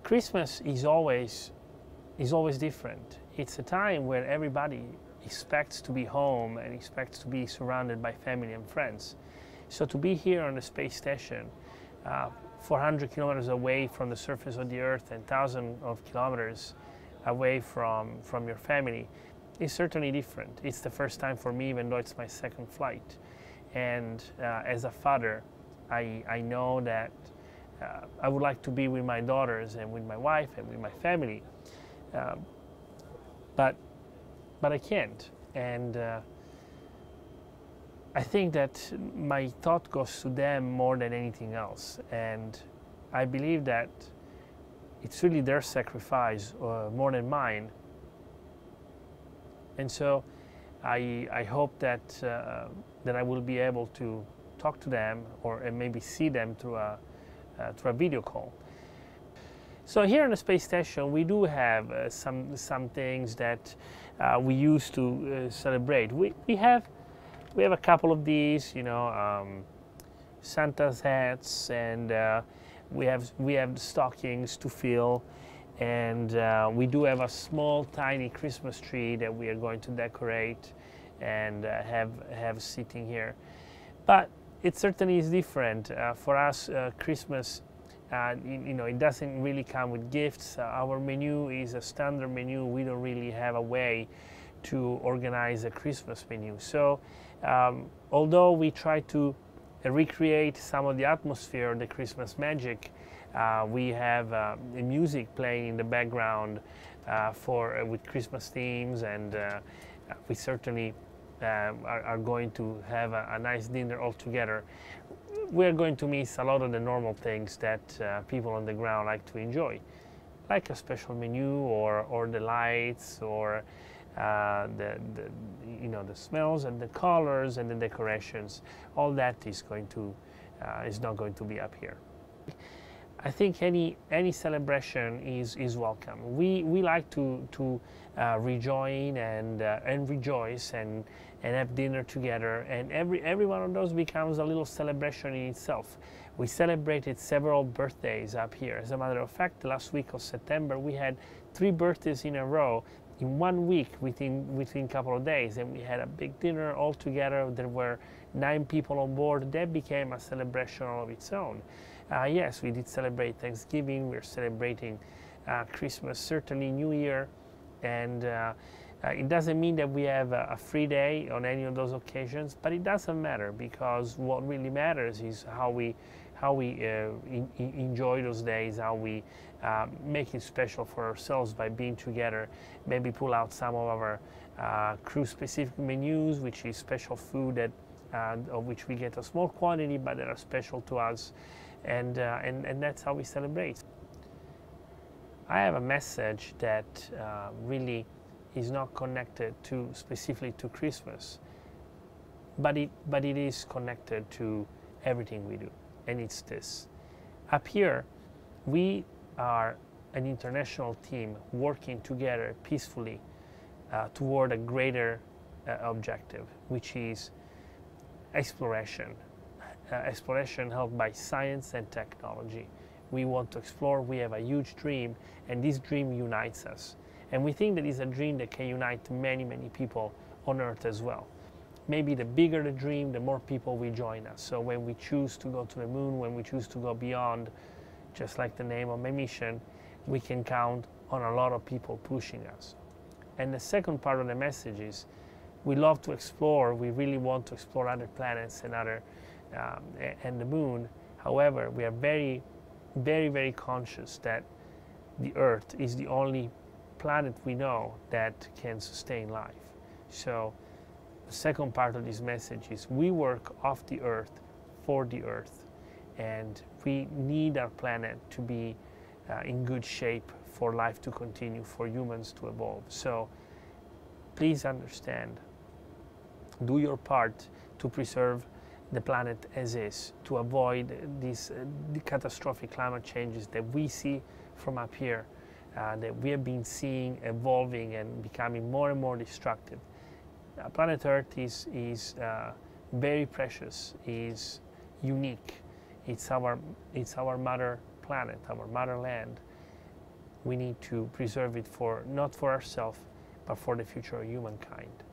Christmas is always different. It's a time where everybody expects to be home and expects to be surrounded by family and friends. So to be here on the space station, 400 kilometers away from the surface of the Earth and thousands of kilometers away from your family, is certainly different. It's the first time for me, even though it's my second flight. And as a father, I know that I would like to be with my daughters and with my wife and with my family, but I can't. And I think that my thought goes to them more than anything else. And I believe that it's really their sacrifice more than mine. And so I hope that that I will be able to talk to them and maybe see them through a video call. So here on the space station, we do have some things that we use to celebrate. We have a couple of these, you know, Santa's hats, and we have stockings to fill, and we do have a small, tiny Christmas tree that we are going to decorate and have sitting here. But it certainly is different for us. Christmas, you know, it doesn't really come with gifts. Our menu is a standard menu. We don't really have a way to organize a Christmas menu. So although we try to recreate some of the atmosphere of the Christmas magic, we have the music playing in the background with Christmas themes, and we certainly are going to have a nice dinner all together. We're going to miss a lot of the normal things that people on the ground like to enjoy, like a special menu or the lights or the smells and the colors and the decorations. All that is not going to be up here. I think any celebration is welcome. We like to rejoin and rejoice and have dinner together, and every one of those becomes a little celebration in itself. We celebrated several birthdays up here. As a matter of fact, the last week of September we had 3 birthdays in a row in 1 week within a couple of days, and we had a big dinner all together. There were 9 people on board. That became a celebration all of its own. Yes, we did celebrate Thanksgiving. We're celebrating Christmas, certainly New Year, and it doesn't mean that we have a free day on any of those occasions, but it doesn't matter, because what really matters is how we enjoy those days, how we make it special for ourselves by being together. Maybe pull out some of our crew-specific menus, which is special food that of which we get a small quantity, but that are special to us, and that's how we celebrate. I have a message that really is not connected specifically to Christmas, but it is connected to everything we do, and it's this. Up here, we are an international team working together peacefully toward a greater objective, which is exploration. Exploration helped by science and technology. We want to explore. We have a huge dream, and this dream unites us. And we think that it's a dream that can unite many, many people on Earth as well. Maybe the bigger the dream, the more people will join us. So when we choose to go to the moon, when we choose to go beyond, just like the name of my mission, we can count on a lot of people pushing us. And the second part of the message is, we love to explore. We really want to explore other planets and and the moon. However, we are very, very, very conscious that the Earth is the only planet we know that can sustain life. So the second part of this message is, we work off the Earth for the Earth, and we need our planet to be in good shape for life to continue, for humans to evolve. So please understand, do your part to preserve the planet as is, to avoid these the catastrophic climate changes that we see from up here, that we have been seeing evolving and becoming more and more destructive. Planet Earth is very precious, is unique. It's our mother planet, our motherland, we need to preserve it for not for ourselves, but for the future of humankind.